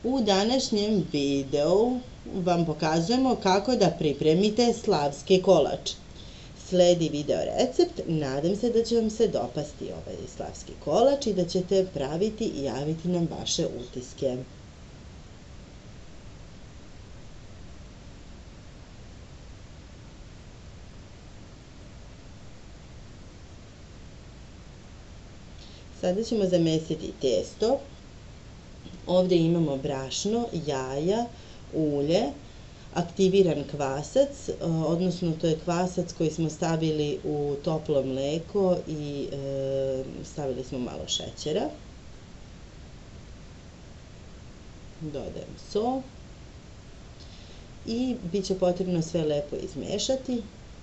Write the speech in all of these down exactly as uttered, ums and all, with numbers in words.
U današnjem videu vam pokazujemo kako da pripremite slavski kolač. Sledi video recept, nadam se da će vam se dopasti ovaj slavski kolač i da ćete praviti i javiti nam vaše utiske. Sada ćemo zamesiti testo. Ovdje imamo brašno, jaja, ulje, aktiviran kvasac, odnosno to je kvasac koji smo stavili u toplo mlijeko i e, stavili smo malo šećera. Dodajem so i bit će potrebno sve lepo izmešati,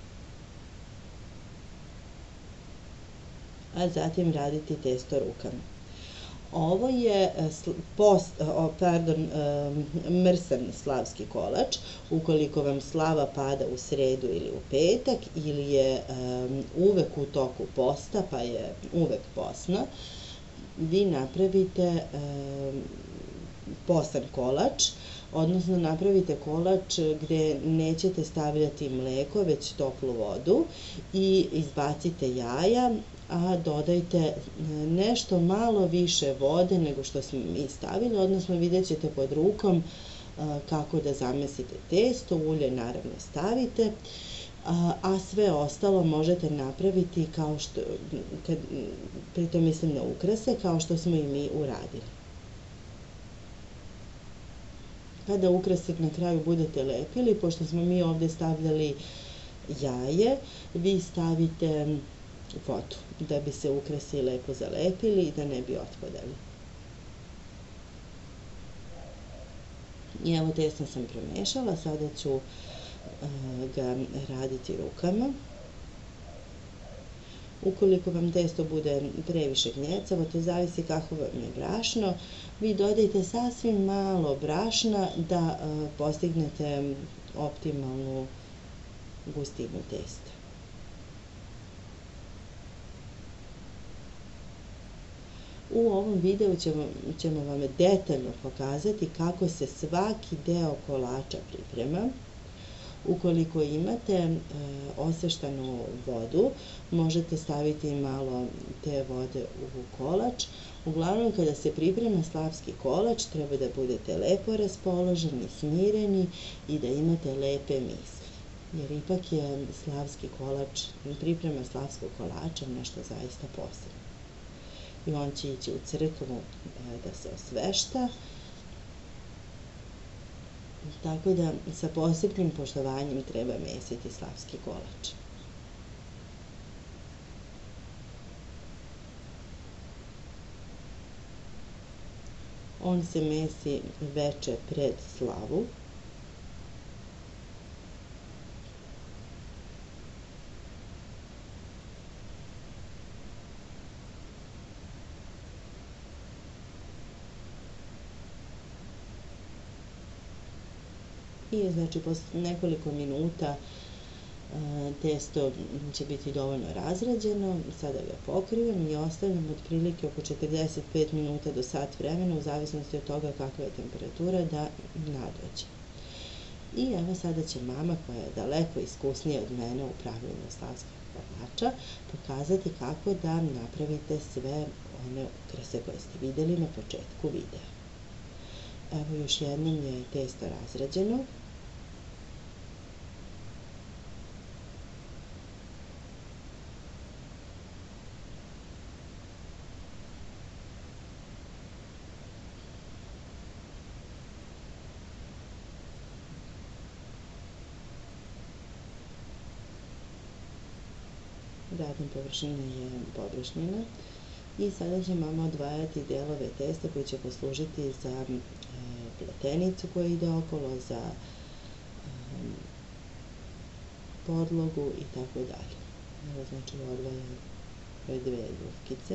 a zatim raditi testo rukama. Ovo je post, pardon, mrsan slavski kolač. Ukoliko vam slava pada u sredu ili u petak ili je uvek u toku posta, pa je uvek posna, vi napravite postan kolač, odnosno napravite kolač gdje nećete stavljati mlijeko, već toplu vodu i izbacite jaja, a dodajte nešto malo više vode nego što smo mi stavili, odnosno vidjet ćete pod rukom kako da zamesite testo, ulje naravno stavite, a sve ostalo možete napraviti kao što, kad, pritom mislim na ukrase, kao što smo i mi uradili. Kada ukrasik na kraju budete lepili, pošto smo mi ovdje stavljali jaje, vi stavite vodu da bi se ukrasi lepo zalepili i da ne bi otpadali. I evo testo sam premešala, sada ću ga raditi rukama. Ukoliko vam testo bude previše gnjecavo, to zavisi kako vam je brašno, vi dodajte sasvim malo brašna da postignete optimalnu gustinu testa. U ovom videu ćemo, ćemo vam detaljno pokazati kako se svaki deo kolača priprema. Ukoliko imate e, osveštanu vodu, možete staviti malo te vode u kolač. Uglavnom, kada se priprema slavski kolač, treba da budete lepo raspoloženi, smireni i da imate lepe misli. Jer ipak je slavski kolač, priprema slavskog kolača nešto zaista posebno. I on će ići u crkvu da se osvešta. Tako da sa posebnim poštovanjem treba mesiti slavski kolač. On se mesi veče pred slavu. I znači posle nekoliko minuta testo će biti dovoljno razrađeno. Sada ga pokrivam i ostavljam otprilike oko četrdeset pet minuta do sat vremena, u zavisnosti od toga kakva je temperatura, da nadođe. I evo sada će mama, koja je daleko iskusnija od mene u pravljenju slavskog kolača, pokazati kako da napravite sve one ukrase koje ste vidjeli na početku videa. Evo još jednom je testo razrađeno. Radna površina je površnjena i sada će mama odvajati delove testa koji će poslužiti za pletenicu koja ide okolo, za podlogu i tako dalje. Evo znači odvajam ove dve ljufkice.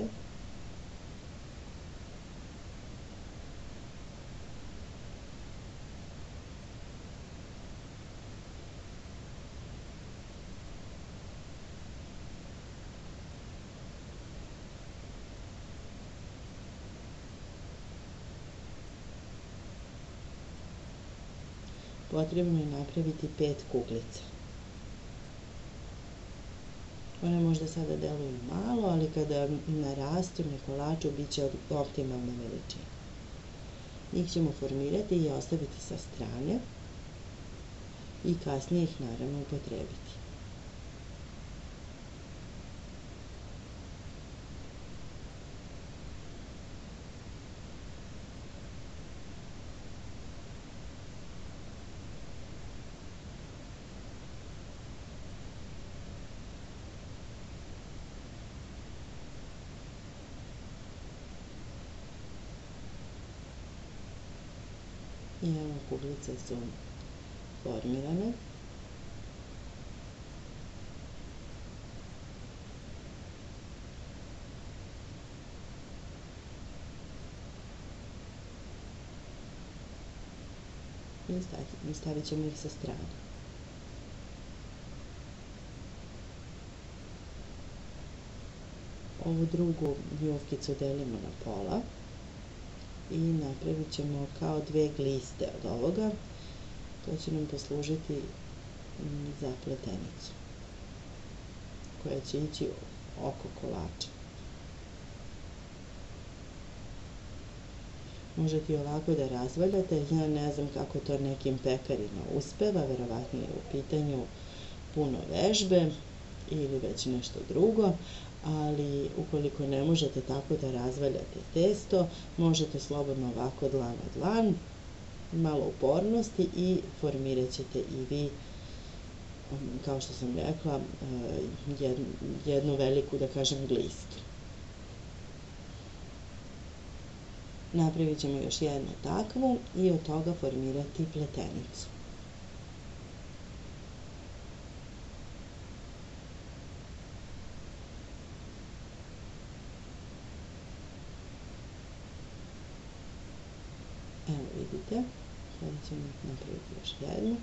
potrebno je napraviti pet kuglica. One možda sada deluju malo, ali kada narastu na kolaču bit će optimalna veličina. Njih ćemo formirati i ostaviti sa strane i kasnije ih naravno upotrebiti. I evo, kuglice su formirane. I stavit ćemo ih sa strane. Ovu drugu ljuvkicu delimo na pola i napravit ćemo kao dve gliste od ovoga. To će nam poslužiti za pletenicu koja će ići oko kolača. Možete i ovako da razvaljate, ja ne znam kako to nekim pekarima uspeva, verovatno je u pitanju puno vežbe ili već nešto drugo, ali ukoliko ne možete tako da razvaljate testo, možete slobodno ovako dlan na dlan, malo upornosti i formirat ćete i vi, kao što sam rekla, jednu veliku, da kažem, glistu. Napravit ćemo još jednu takvu i od toga formirati pletenicu. Evo vidite, sada ćemo napraviti još jednu.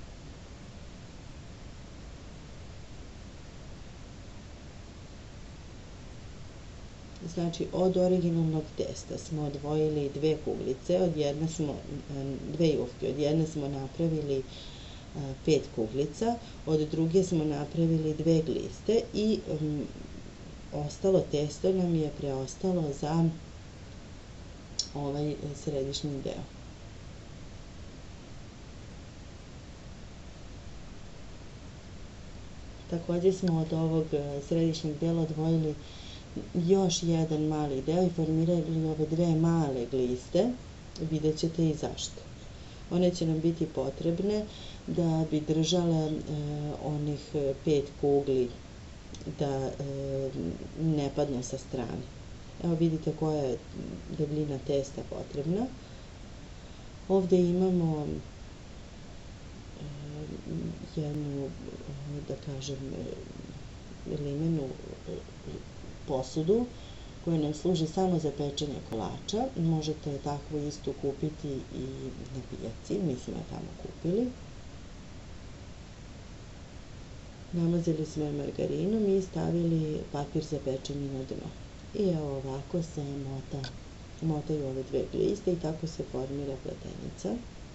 Znači, od originalnog testa smo odvojili dve kuglice, od jedne smo, dve jufke, od jedne smo napravili pet kuglica, od druge smo napravili dve gliste i um, ostalo testo nam je preostalo za ovaj središnji deo. Također smo od ovog središnjeg dela odvojili još jedan mali deo i formirali ove dve male gliste, vidjet ćete i zašto. One će nam biti potrebne da bi držale e, onih pet kugli da e, ne padnu sa strane. Evo vidite koja je debljina testa potrebna. Ovdje imamo e, jednu, da kažem, limenu posudu koja nam služi samo za pečenje kolača. Možete takvu istu kupiti i na pijaci, mi smo je tamo kupili. Namazili smo je margarinom i stavili papir za pečenje na dno. I evo ovako se mota, motaju ove dve gliste i tako se formira pletenica.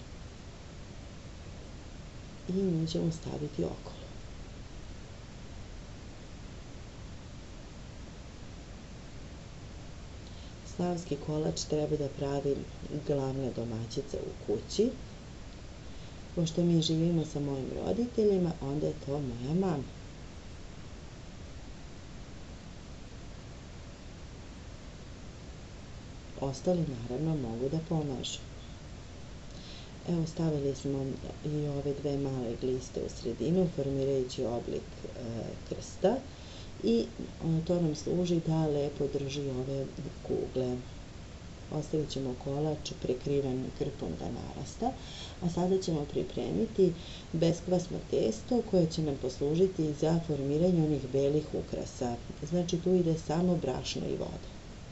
I nju ćemo staviti okolo. Slavski kolač treba da pravi glavna domaćica u kući. Pošto mi živimo sa mojim roditeljima, onda je to moja mama. Ostali naravno mogu da pomažu. Evo, stavili smo i ove dve male gliste u sredinu, formirajući oblik e, krsta. I to nam služi da lepo drži ove kugle. Ostavit ćemo kolač prekriven krpom da narasta, a sada ćemo pripremiti beskvasno testo koje će nam poslužiti za formiranje onih belih ukrasa. Znači, tu ide samo brašno i voda.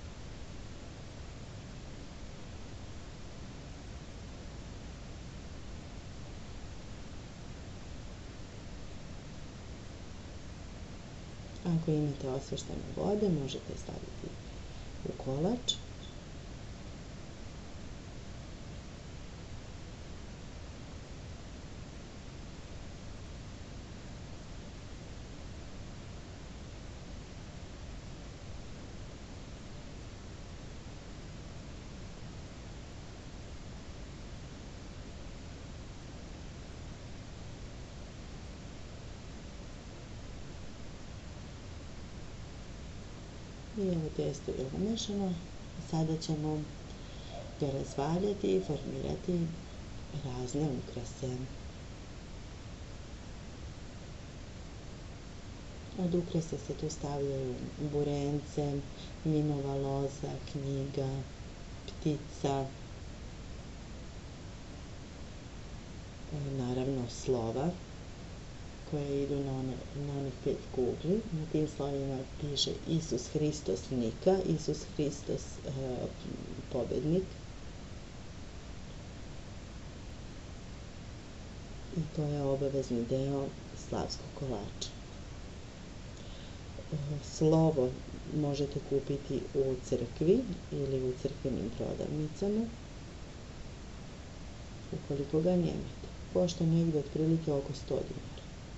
Ako imate osveštene vode, možete staviti u kolač. I evo testo je umešano. Sada ćemo ga razvaljati i formirati razne ukrase. Od ukrasa se tu stavljaju burence, vinova loza, knjiga, ptica, naravno slova koje idu na, one, na onih pet kugli. Na tim slovima piše Isus Hristos Nika, Isus Hristos e, pobednik. I to je obavezni deo slavskog kolača. E, slovo možete kupiti u crkvi ili u crkvenim prodavnicama, ukoliko ga nemate. Košta negde otprilike oko sto dinara.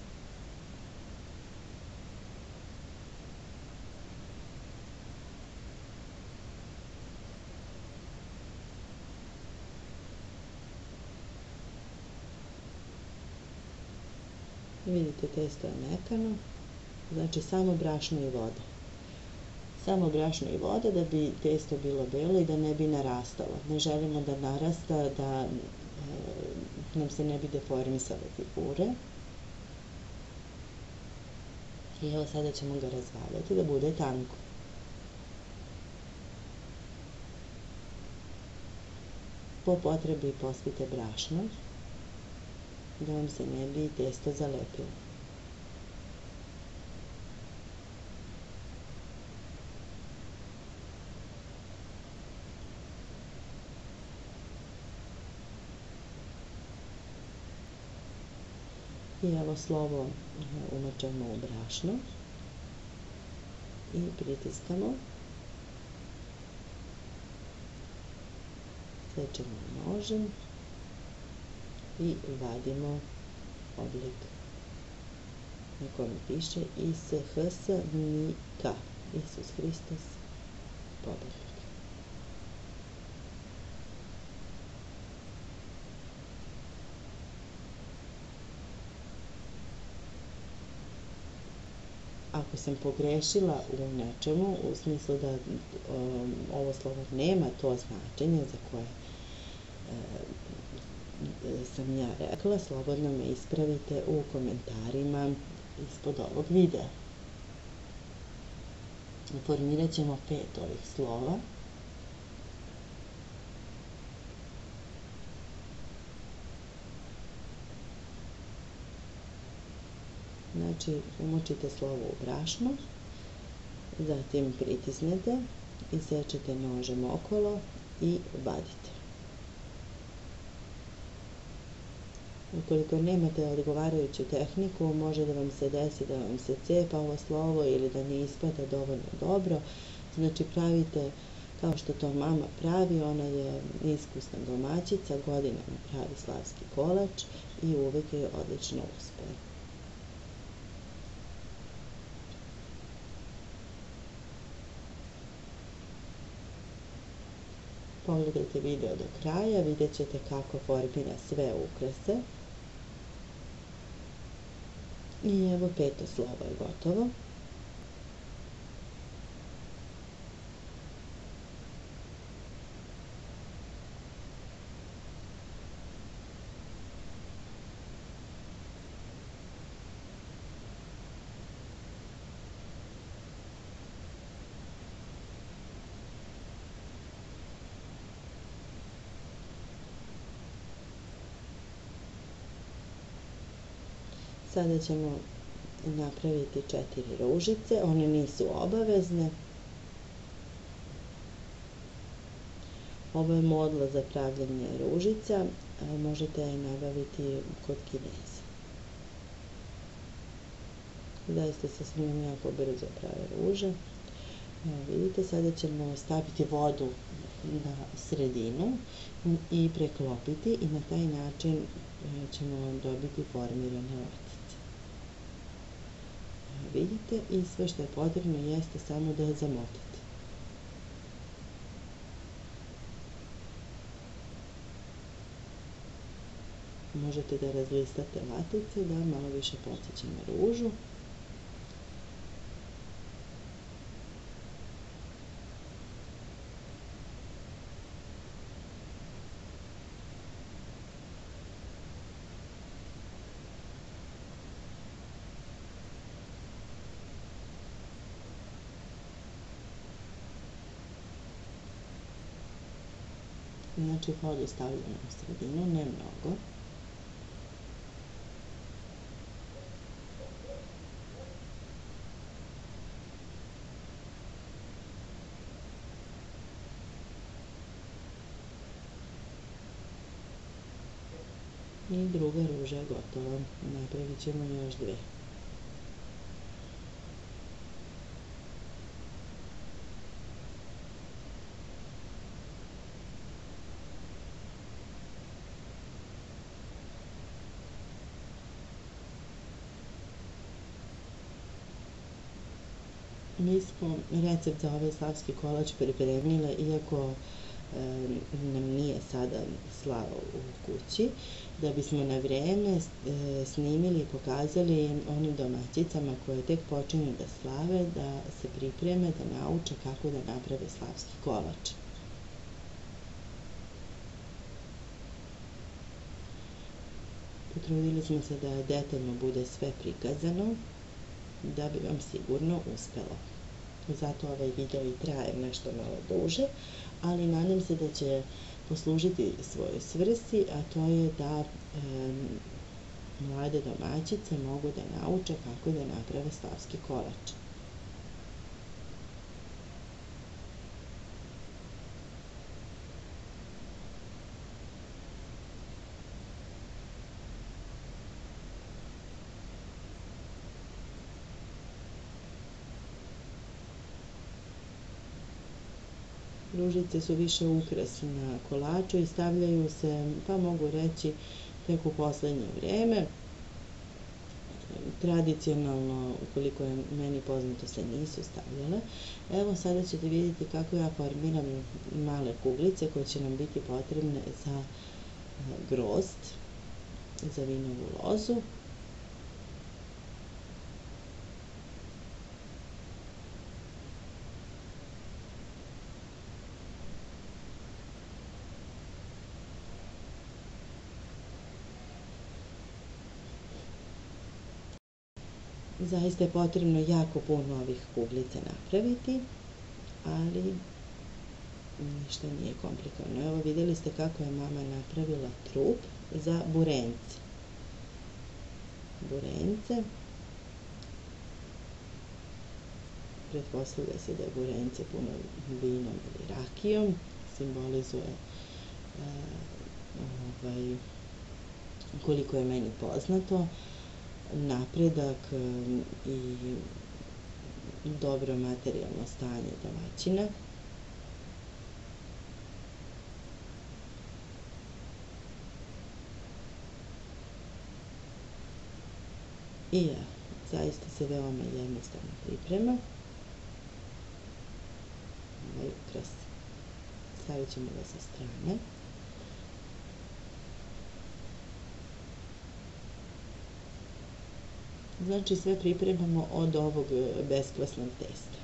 Vidite, testo je mekano, znači samo brašno i voda. Samo brašno i voda da bi testo bilo belo i da ne bi narastalo. Ne želimo da narasta, da e, nam se ne bi deformisale figure. I evo sada ćemo ga razvaljati da bude tanko. Po potrebi pospite brašno, da vam se ne bi testo zalepilo. I evo slovo umačamo u brašno i pritiskamo. Sečemo nožem i vadimo oblik na kojem piše I S H S N K, Isus Hristos pobednik. Ako sam pogrešila u nečemu, u smislu da um, ovo slovo nema to značenje za koje e, sam ja rekla, slobodno me ispravite u komentarima ispod ovog videa. Formirat ćemo pet ovih slova. Znači, umočite slovo u brašno, zatim pritisnete i sečete nožem okolo i vadite. Ukoliko nemate odgovarajuću tehniku, može da vam se desi da vam se cepa ovo slovo ili da ne ispada dovoljno dobro. Znači, pravite kao što to mama pravi, ona je iskusna domaćica, godinama pravi slavski kolač i uvek je odlično uspe. Pogledajte video do kraja, vidjet ćete kako formira sve ukrase. I evo, peto slovo je gotovo. Sada ćemo napraviti četiri ružice, one nisu obavezne. Ovo je modla za pravljenje ružica, možete je nabaviti kod Kineza. Zaista se s njom jako brzo prave ruže. Evo vidite, sada ćemo staviti vodu na sredinu i preklopiti i na taj način ćemo dobiti formirane latice. Vidite, i sve što je potrebno jeste samo da zamotate. Možete da razlistate latice da malo više podsjeća na ružu. Znači vodu stavljamo u sredinu, ne mnogo. I druga ruža je gotova. Napravit ćemo još dve. Mi smo recept za ovaj slavski kolač pripremile, iako e, nam nije sada slava u kući, da bismo na vreme e, snimili i pokazali onim domaćicama koje tek počinju da slave, da se pripreme, da nauče kako da naprave slavski kolač. Potrudili smo se da detaljno bude sve prikazano, da bi vam sigurno uspelo. Zato ovaj video i traje nešto malo duže, ali nadam se da će poslužiti svojoj svrsi, a to je da e, mlade domaćice mogu da nauče kako da naprave slavski kolač. Ružice su više ukras na kolaču i stavljaju se, pa mogu reći, tek u poslednje vreme. Tradicionalno, ukoliko je meni poznato, se nisu stavljale. Evo, sada ćete vidjeti kako ja formiram male kuglice koje će nam biti potrebne za grozd, za vinovu lozu. Zaista je potrebno jako puno ovih kuglica napraviti, ali ništa nije komplikovano. Evo, vidjeli ste kako je mama napravila trup za burence. Burence. Pretpostavlja se da je burence puno vinom ili rakijom. Simbolizuje ovaj, koliko je meni poznato, napredak i dobro materijalno stanje domaćina. I ja, zaista se veoma jednostavno priprema. Ovaj ukras stavit ćemo ga sa strane. Znači, sve pripremamo od ovog beskvasnog testa.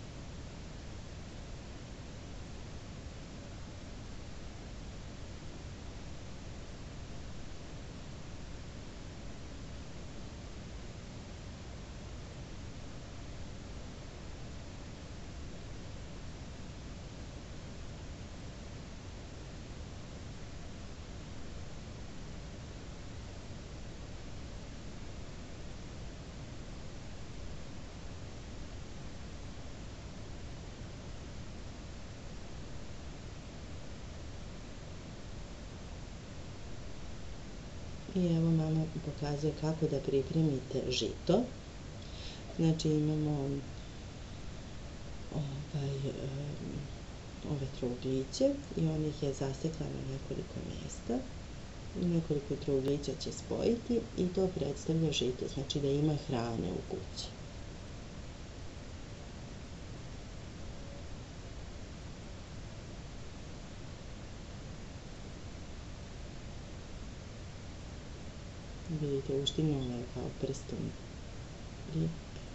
I evo, mama pokazuje kako da pripremite žito. Znači, imamo ovaj, ove trougliće i on ih je zasekla na nekoliko mjesta. Nekoliko trouglića će spojiti i to predstavlja žito, znači da ima hrane u kući. Vidite, uštinula je kao prstom i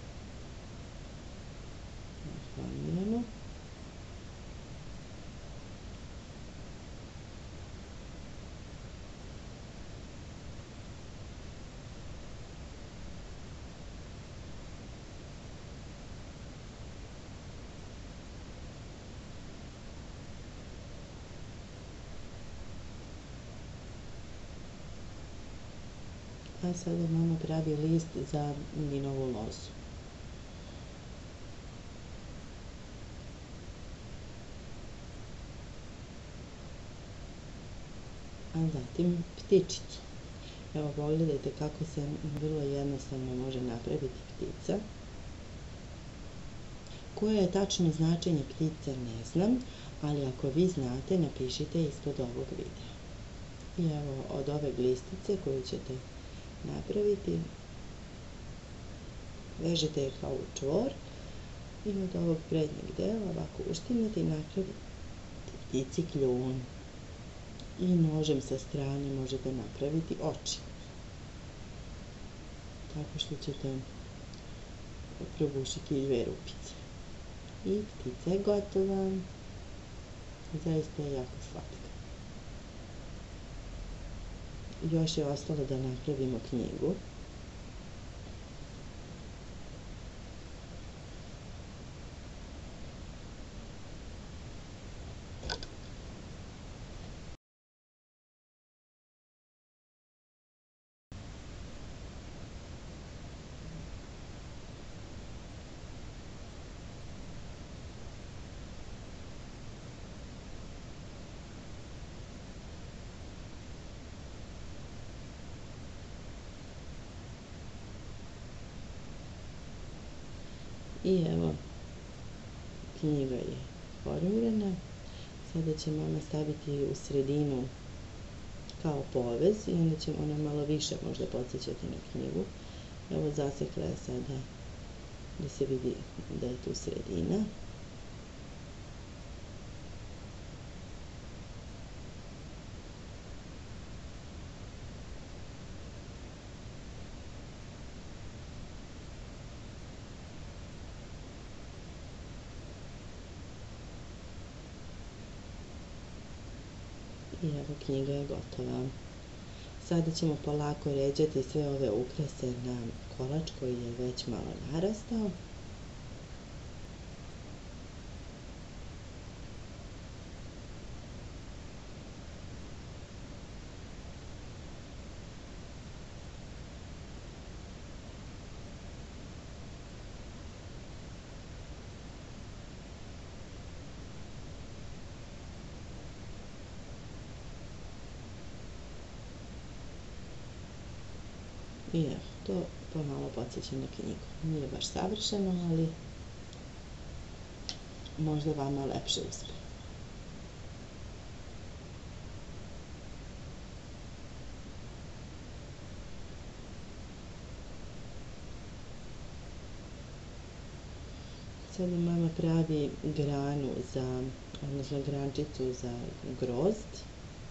formiramo. A sada mama pravi list za Ninovu lozu. A zatim ptičicu. Evo, pogledajte kako se vrlo jednostavno može napraviti ptica. Koje je tačno značenje ptice ne znam, ali ako vi znate, napišite ispod ovog videa. I evo, od ove glistice koju ćete napraviti, vežete je kao u čvor i od ovog prednjeg dela ovako uštimnete i napravite ptici kljun. I nožem sa strane možete napraviti oči. Tako što ćete probušiti dve rupice. I ptica je gotova. Zaista je jako slatka. Još je ostalo da napravimo knjigu. I evo, knjiga je formirana. Sada će mama staviti u sredinu kao povez i onda će ona malo više možda podsjećati na knjigu. Evo, zasekla je sada da se vidi da je tu sredina. I evo, knjiga je gotova. Sada ćemo polako ređati sve ove ukrase na kolač koji je već malo narastao. I evo, to pomalo podsjeća na knjigu. Nije baš savršeno, ali možda vama lepše uspe. Sada mama pravi granu za, odnosno grančicu za grozd.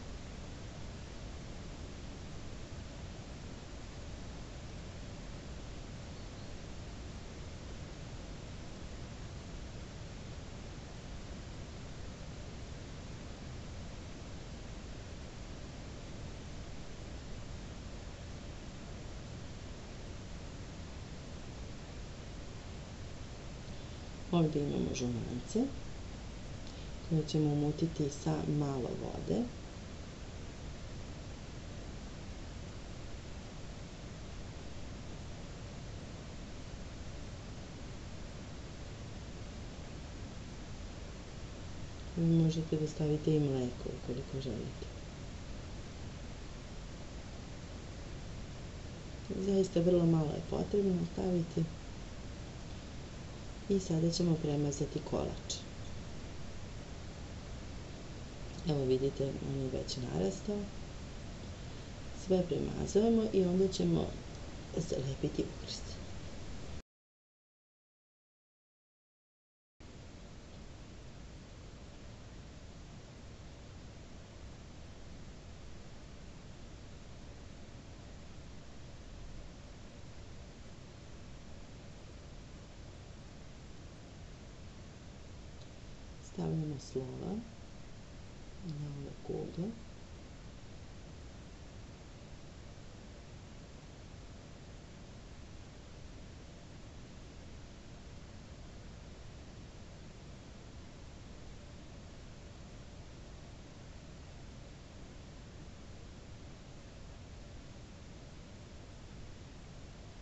Ovdje imamo žumance koje ćemo umutiti sa malo vode. Možete da stavite i mleko ukoliko želite. Zaista vrlo malo je potrebno staviti. I sada ćemo premazati kolač. Evo vidite, on je već narastao. Sve premazujemo i onda ćemo zalepiti ukrst. Stavljamo slova na ove kugle.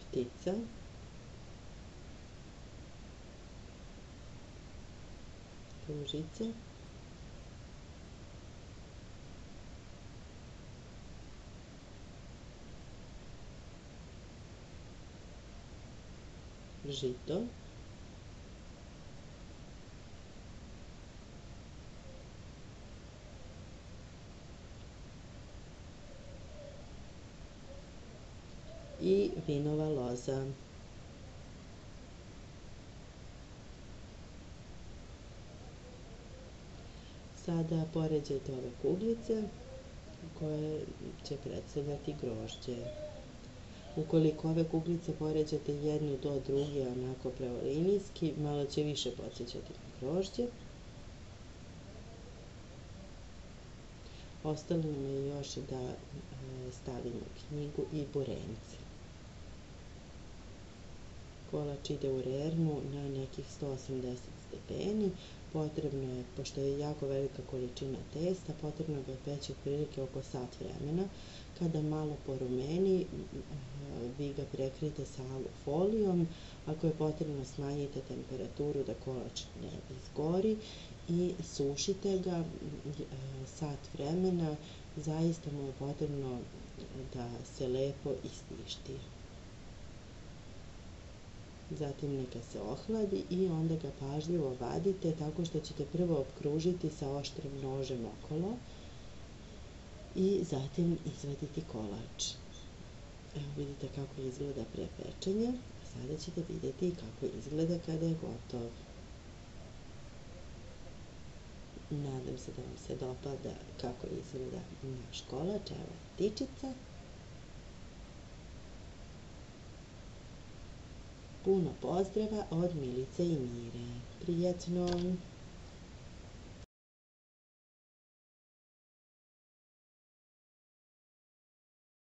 ptica, ružica, žito, i vinova loza. Sada poređajte ove kuglice koje će predstavljati grožđe. Ukoliko ove kuglice poređate jednu do druge, onako pravolinijski, malo će više podsjećati na grožđe. Ostalo nam je još da stavimo knjigu i burenice. Kolač ide u rernu na nekih sto osamdeset stepeni. Potrebno je, pošto je jako velika količina testa, potrebno ga je peći otprilike oko sat vremena. Kada malo porumeni, vi ga prekrijete sa folijom. Ako je potrebno, smanjite temperaturu da kolač ne izgori i sušite ga sat vremena. Zaista mu je potrebno da se lepo istišti. Zatim neka se ohladi i onda ga pažljivo vadite tako što ćete prvo opkružiti sa oštrim nožem okolo i zatim izvaditi kolač. Evo vidite kako izgleda pre pečenja. Sada ćete vidjeti kako izgleda kada je gotov. Nadam se da vam se dopada kako izgleda naš kolač. Evo ptičica. Puno pozdrava od Milice i Mire. Prijetno!